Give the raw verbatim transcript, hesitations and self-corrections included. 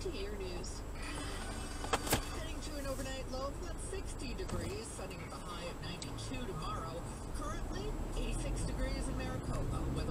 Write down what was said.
to your news. Heading to an overnight low of about sixty degrees, sunny with a high at ninety-two tomorrow. Currently, eighty-six degrees in Maricopa.